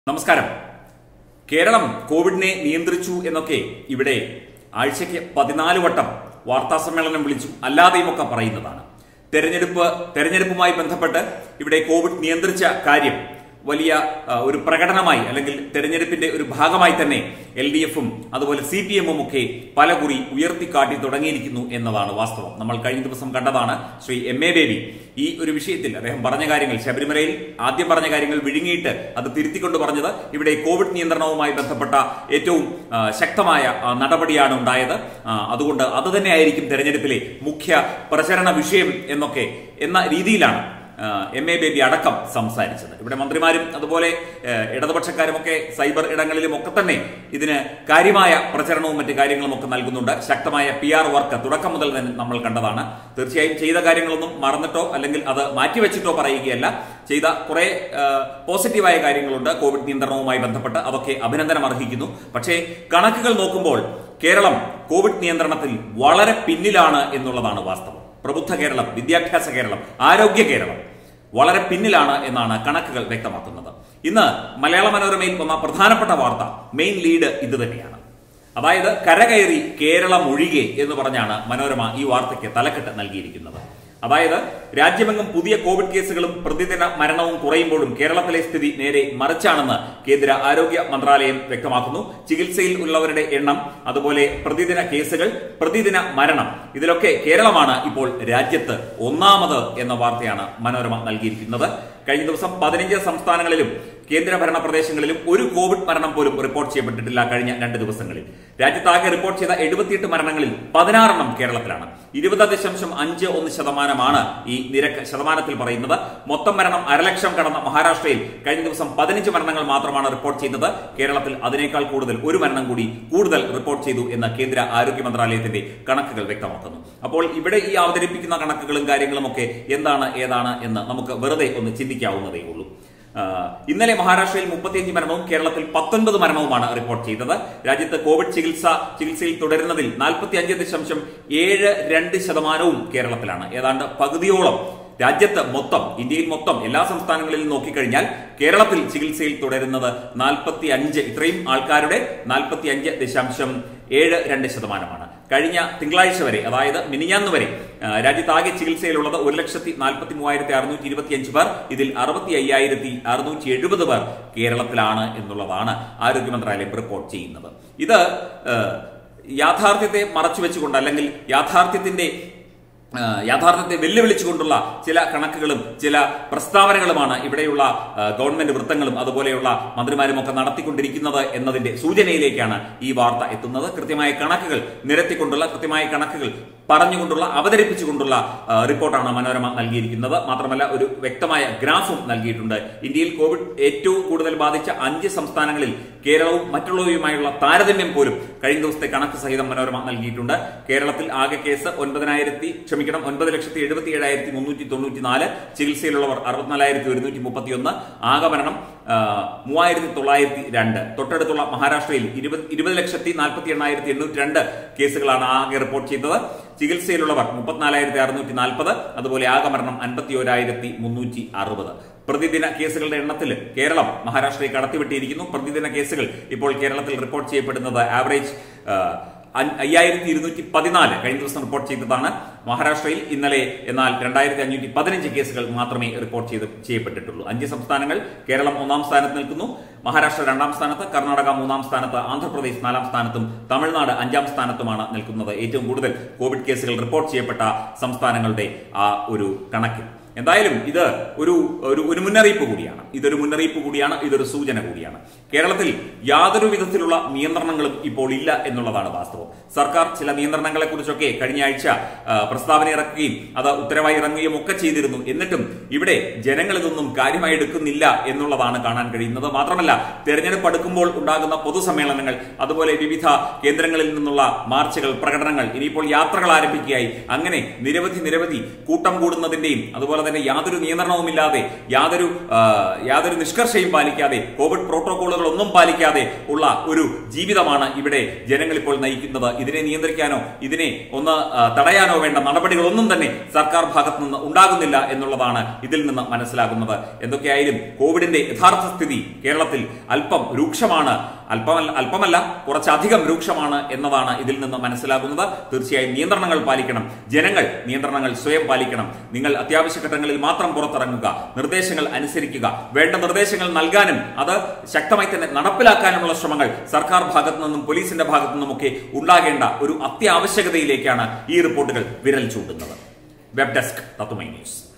നമസ്കാരം. കേരളം കോവിഡിനെ നിയന്ത്രിച്ചു എന്നൊക്കെ ഇവിടെ ആഴ്ചയ്ക്ക് 14 വട്ടം വാർത്താ സമ്മേളനം വിളിച്ചു അല്ലാതെയുമൊക്കെ പറയുന്നതാണ്. തെരഞ്ഞെടുപ്പുമായി ബന്ധപ്പെട്ട് ഇവിടെ കോവിഡ് നിയന്ത്രിച്ച കാര്യം വലിയ ഒരു പ്രകടനമായി അല്ലെങ്കിൽ തെരഞ്ഞെടുപ്പിന്റെ ഒരു ഭാഗമായി തന്നെ LDFും അതുപോലെ CPMും ഒക്കെ പലകുറി ഉയർത്തിക്കാട്ടി തുടങ്ങിയിരിക്കുന്നു എന്നതാണ് വാസ്തവം. നമ്മൾ കഴിഞ്ഞ ദിവസം കണ്ടതാണ്. ശ്രീ MA ബേബി ഈ ഒരു വിഷയത്തിൽ അദ്ദേഹം പറഞ്ഞ കാര്യങ്ങൾ, ശബരിമലയിൽ ആദ്യം പറഞ്ഞ കാര്യങ്ങൾ വിഴുങ്ങിയിട്ട് അത് തിരുത്തിക്കൊണ്ട് പറഞ്ഞത് ഇവിടെ കോവിഡ് നിയന്ത്രണവുമായി ബന്ധപ്പെട്ട ഏറ്റവും ശക്തമായ നടപടിയാണ് ഉണ്ടായത്. അതുകൊണ്ട് അത് തന്നെയായിരിക്കും തെരഞ്ഞെടുപ്പിലെ മുഖ്യ പ്രചരണ വിഷയം എന്ന രീതിയിലാണ് MA ബേബി അടക്കം സംസാരിച്ചത്. ഇവിടെ മന്ത്രിമാരും അതുപോലെ ഇടതുപക്ഷക്കാരുമൊക്കെ സൈബർ ഇടങ്ങളിലും ഒക്കെ തന്നെ ഇതിന് കാര്യമായ പ്രചരണവും മറ്റു കാര്യങ്ങളും ഒക്കെ നൽകുന്നുണ്ട്. ശക്തമായ PR വർക്ക് തുടക്കം മുതൽ തന്നെ നമ്മൾ കണ്ടതാണ്. തീർച്ചയായും ചെയ്ത കാര്യങ്ങളൊന്നും മറന്നിട്ടോ അല്ലെങ്കിൽ അത് മാറ്റിവെച്ചിട്ടോ പറയുകയല്ല. ചെയ്ത കുറെ പോസിറ്റീവായ കാര്യങ്ങളുണ്ട് കോവിഡ് നിയന്ത്രണവുമായി ബന്ധപ്പെട്ട്. അതൊക്കെ അഭിനന്ദനം അർഹിക്കുന്നു. പക്ഷേ കണക്കുകൾ നോക്കുമ്പോൾ കേരളം കോവിഡ് നിയന്ത്രണത്തിൽ വളരെ പിന്നിലാണ് എന്നുള്ളതാണ് വാസ്തവം. പ്രബുദ്ധ കേരളം, വിദ്യാഭ്യാസ കേരളം, ആരോഗ്യ കേരളം വളരെ പിന്നിലാണ് എന്നാണ് കണക്കുകൾ വ്യക്തമാക്കുന്നത്. ഇന്ന് മലയാള മനോരമയിൽ വന്ന പ്രധാനപ്പെട്ട വാർത്ത, മെയിൻ ലീഡ് ഇത് തന്നെയാണ്. അതായത് കരകയറി കേരളം ഒഴികെ എന്ന് പറഞ്ഞാണ് മനോരമ ഈ വാർത്തയ്ക്ക് തലക്കെട്ട് നൽകിയിരിക്കുന്നത്. അതായത് രാജ്യമെങ്ങും പുതിയ കോവിഡ് കേസുകളും പ്രതിദിന മരണവും കുറയുമ്പോഴും കേരളത്തിലെ സ്ഥിതി നേരെ മറിച്ചാണെന്ന് കേന്ദ്ര ആരോഗ്യ മന്ത്രാലയം വ്യക്തമാക്കുന്നു. ചികിത്സയിൽ ഉള്ളവരുടെ എണ്ണം, അതുപോലെ പ്രതിദിന കേസുകൾ, പ്രതിദിന മരണം, ഇതിലൊക്കെ കേരളമാണ് ഇപ്പോൾ രാജ്യത്ത് ഒന്നാമത് എന്ന വാർത്തയാണ് മനോരമ നൽകിയിരിക്കുന്നത്. കഴിഞ്ഞ ദിവസം 15 സംസ്ഥാനങ്ങളിലും കേന്ദ്രഭരണ പ്രദേശങ്ങളിലും ഒരു കോവിഡ് മരണം പോലും റിപ്പോർട്ട് ചെയ്യപ്പെട്ടിട്ടില്ല. കഴിഞ്ഞ 2 ദിവസങ്ങളിൽ രാജ്യത്താകെ റിപ്പോർട്ട് ചെയ്ത 78 മരണങ്ങളിൽ 16 കേരളത്തിലാണ്. 20.51% ഈ നിരക്ക് ശതമാനത്തിൽ പറയുന്നത്. മൊത്തം മരണം 1,00,000 കടന്ന മഹാരാഷ്ട്രയിൽ കഴിഞ്ഞ ദിവസം 15 മരണങ്ങൾ മാത്രമാണ് റിപ്പോർട്ട് ചെയ്തത്. കേരളത്തിൽ അതിനേക്കാൾ കൂടുതൽ ഒരു മരണം കൂടി കൂടുതൽ റിപ്പോർട്ട് ചെയ്തു എന്ന് കേന്ദ്ര ആരോഗ്യ മന്ത്രാലയത്തിന്റെ കണക്കുകൾ വ്യക്തമാക്കുന്നു. അപ്പോൾ ഇവിടെ ഈ അവതരിപ്പിക്കുന്ന കണക്കുകളും കാര്യങ്ങളും ഒക്കെ എന്താണ് ഏതാണ് എന്ന് നമുക്ക് വെറുതെ ഒന്ന് ചിന്തിക്കാവുന്നതേ ഉള്ളൂ. ഇന്നലെ മഹാരാഷ്ട്രയിൽ 35 മരണവും കേരളത്തിൽ 19 മരണവുമാണ് റിപ്പോർട്ട് ചെയ്തത്. രാജ്യത്ത് കോവിഡ് ചികിത്സയിൽ തുടരുന്നതിൽ 45.72% കേരളത്തിലാണ്. ഏതാണ്ട് പകുതിയോളം രാജ്യത്ത് മൊത്തം, ഇന്ത്യയിൽ മൊത്തം എല്ലാ സംസ്ഥാനങ്ങളിലും നോക്കിക്കഴിഞ്ഞാൽ കേരളത്തിൽ ചികിത്സയിൽ തുടരുന്നത് 45, ഇത്രയും ആൾക്കാരുടെ 45.72%. കഴിഞ്ഞ തിങ്കളാഴ്ച വരെ, അതായത് മിനിഞ്ഞാന്ന് വരെ രാജ്യത്താകെ ചികിത്സയിലുള്ളത് 1,43,625 പേർ. ഇതിൽ 65,670 പേർ കേരളത്തിലാണ് എന്നുള്ളതാണ് ആരോഗ്യ മന്ത്രാലയം റിപ്പോർട്ട് ചെയ്യുന്നത്. ഇത് യാഥാർത്ഥ്യത്തെ മറച്ചുവെച്ചുകൊണ്ട് അല്ലെങ്കിൽ യാഥാർത്ഥ്യത്തെ വെല്ലുവിളിച്ചുകൊണ്ടുള്ള ചില കണക്കുകളും ചില പ്രസ്താവനകളുമാണ് ഇവിടെയുള്ള ഗവൺമെന്റ് വൃത്തങ്ങളും അതുപോലെയുള്ള മന്ത്രിമാരും ഒക്കെ നടത്തിക്കൊണ്ടിരിക്കുന്നത് എന്നതിന്റെ സൂചനയിലേക്കാണ് ഈ വാർത്ത എത്തുന്നത്. കൃത്യമായ കണക്കുകൾ നിരത്തിക്കൊണ്ടുള്ള, കൃത്യമായ കണക്കുകൾ പറഞ്ഞുകൊണ്ടുള്ള, അവതരിപ്പിച്ചുകൊണ്ടുള്ള റിപ്പോർട്ടാണ് മനോരമ നൽകിയിരിക്കുന്നത്. മാത്രമല്ല ഒരു വ്യക്തമായ ഗ്രാഫും നൽകിയിട്ടുണ്ട്. ഇന്ത്യയിൽ കോവിഡ് ഏറ്റവും കൂടുതൽ ബാധിച്ച 5 സംസ്ഥാനങ്ങളിൽ കേരളവും മറ്റുള്ളവയുമായുള്ള താരതമ്യം പോലും കഴിഞ്ഞ ദിവസത്തെ കണക്ക് സഹിതം മനോരമ നൽകിയിട്ടുണ്ട്. കേരളത്തിൽ ആകെ കേസ് 9,77,394, ചികിത്സയിലുള്ളവർ 64,131, ആകെ മരണം 3,902. തൊട്ടടുത്തുള്ള മഹാരാഷ്ട്രയിൽ 20,48,802 കേസുകളാണ് ആകെ റിപ്പോർട്ട് ചെയ്തത്. ചികിത്സയിലുള്ളവർ 34,640, അതുപോലെ ആകെ മരണം 51,360. പ്രതിദിന കേസുകളുടെ എണ്ണത്തിൽ കേരളം മഹാരാഷ്ട്രയെ കടത്തിവിട്ടിയിരിക്കുന്നു. പ്രതിദിന കേസുകൾ ഇപ്പോൾ കേരളത്തിൽ റിപ്പോർട്ട് ചെയ്യപ്പെടുന്നത് ആവറേജ് 5,214 കഴിഞ്ഞ ദിവസം റിപ്പോർട്ട് ചെയ്തതാണ്. മഹാരാഷ്ട്രയിൽ ഇന്നലെ എന്നാൽ 2,515 കേസുകൾ മാത്രമേ റിപ്പോർട്ട് ചെയ്യപ്പെട്ടിട്ടുള്ളൂ. 5 സംസ്ഥാനങ്ങൾ, കേരളം 1-ാം സ്ഥാനത്ത് നിൽക്കുന്നു, മഹാരാഷ്ട്ര 2-ാം സ്ഥാനത്ത്, കർണാടക 3-ാം സ്ഥാനത്ത്, ആന്ധ്രാപ്രദേശ് 4-ാം സ്ഥാനത്തും തമിഴ്നാട് 5-ാം സ്ഥാനത്തുമാണ് നിൽക്കുന്നത്. ഏറ്റവും കൂടുതൽ കോവിഡ് കേസുകൾ റിപ്പോർട്ട് ചെയ്യപ്പെട്ട സംസ്ഥാനങ്ങളുടെ ആ ഒരു കണക്കിൽ. എന്തായാലും ഇത് ഒരു മുന്നറിയിപ്പ് കൂടിയാണ്. ഇതൊരു സൂചന കൂടിയാണ്. കേരളത്തിൽ യാതൊരു വിധത്തിലുള്ള നിയന്ത്രണങ്ങളും ഇപ്പോൾ ഇല്ല എന്നുള്ളതാണ് വാസ്തവം. സർക്കാർ ചില നിയന്ത്രണങ്ങളെ കുറിച്ചൊക്കെ കഴിഞ്ഞ ആഴ്ച പ്രസ്താവന ഇറക്കുകയും അത് ഉത്തരവായി ഇറങ്ങുകയും ഒക്കെ ചെയ്തിരുന്നു. എന്നിട്ടും ഇവിടെ ജനങ്ങൾ ഇതൊന്നും കാര്യമായി എടുക്കുന്നില്ല എന്നുള്ളതാണ് കാണാൻ കഴിയുന്നത്. മാത്രമല്ല തെരഞ്ഞെടുപ്പ് അടുക്കുമ്പോൾ ഉണ്ടാകുന്ന പൊതുസമ്മേളനങ്ങൾ, അതുപോലെ വിവിധ കേന്ദ്രങ്ങളിൽ നിന്നുള്ള മാർച്ചുകൾ, പ്രകടനങ്ങൾ, ഇനിയിപ്പോൾ യാത്രകൾ ആരംഭിക്കുകയായി. അങ്ങനെ നിരവധി കൂട്ടം കൂടുന്നതിന്റെയും അതുപോലെ തന്നെ യാതൊരു നിയന്ത്രണവുമില്ലാതെ യാതൊരു നിഷ്കർഷയും പാലിക്കാതെ കോവിഡ് പ്രോട്ടോകോളുകൾ ശുചിത്വങ്ങളൊന്നും പാലിക്കാതെ ഉള്ള ഒരു ജീവിതമാണ് ഇവിടെ ജനങ്ങൾ ഇപ്പോൾ നയിക്കുന്നത്. ഇതിനെ നിയന്ത്രിക്കാനോ ഇതിനെ ഒന്ന് തടയാനോ വേണ്ട നടപടികളൊന്നും തന്നെ സർക്കാർ ഭാഗത്തു നിന്ന് ഉണ്ടാകുന്നില്ല എന്നുള്ളതാണ് ഇതിൽ നിന്ന് മനസ്സിലാകുന്നത്. എന്തൊക്കെയായാലും കോവിഡിന്റെ യഥാർത്ഥ സ്ഥിതി കേരളത്തിൽ അല്പം രൂക്ഷമാണ്, അല്പമല്ല കുറച്ചധികം രൂക്ഷമാണ് എന്നതാണ് ഇതിൽ നിന്ന് മനസ്സിലാകുന്നത്. തീർച്ചയായും നിയന്ത്രണങ്ങൾ പാലിക്കണം, ജനങ്ങൾ നിയന്ത്രണങ്ങൾ സ്വയം പാലിക്കണം. നിങ്ങൾ അത്യാവശ്യ ഘട്ടങ്ങളിൽ മാത്രം പുറത്തിറങ്ങുക, നിർദ്ദേശങ്ങൾ അനുസരിക്കുക, വേണ്ട നിർദ്ദേശങ്ങൾ നൽകാനും അത് ശക്തമായി തന്നെ നടപ്പിലാക്കാനുമുള്ള ശ്രമങ്ങൾ സർക്കാർ ഭാഗത്തു നിന്നും പോലീസിന്റെ ഭാഗത്തു നിന്നുമൊക്കെ ഉണ്ടാകേണ്ട ഒരു അത്യാവശ്യകതയിലേക്കാണ് ഈ റിപ്പോർട്ടുകൾ വിരൽ ചൂണ്ടുന്നത്. Web desk Tatwamayi news.